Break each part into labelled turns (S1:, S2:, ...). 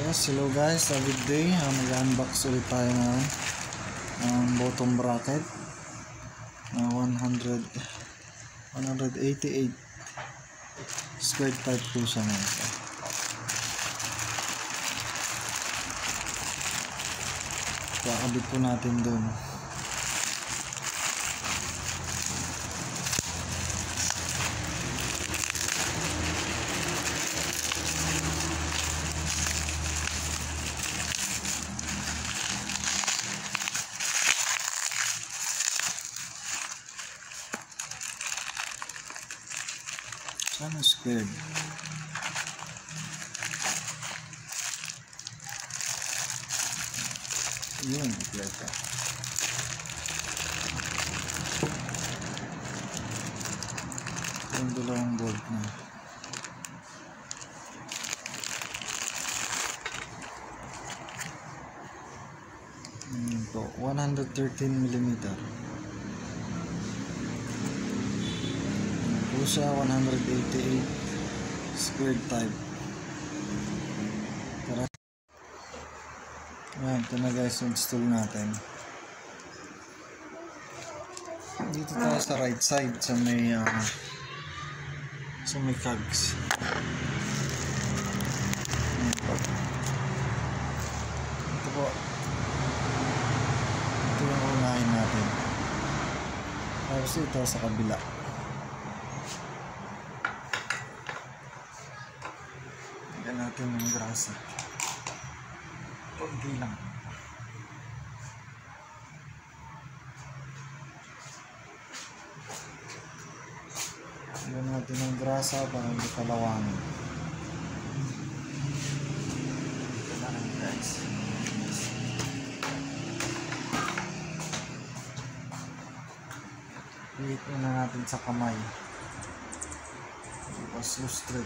S1: Yes, hello guys, good day. Mag-unbox ulit tayo ngayon ng bottom bracket na 188 square type po siya ngayon. Kakabit po natin dun. Sana squared. Yun, kompleto. Yung dalawang bolt na. Ito, 113mm. Po siya 188 squared type. Tara. Ayan, ito na guys, install natin. Dito tayo sa right side sa may cogs. Ito po. Ito yung unahin natin. Tapos ito sa kabila. Lagyan natin ng grasa. Kunti lang. Lagyan natin ng grasa para hindi kalawangin. Kailangan guys. Hihit na natin sa kamay. Tapos lustred.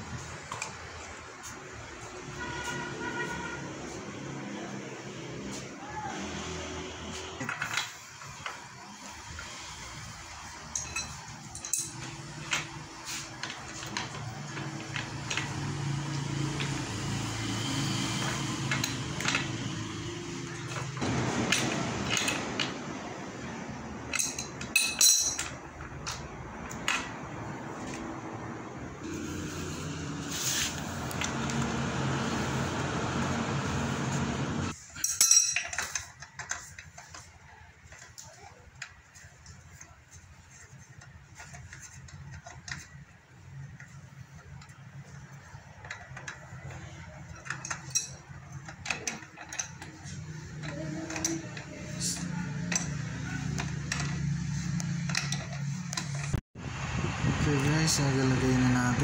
S1: Okay guys, nagalagay na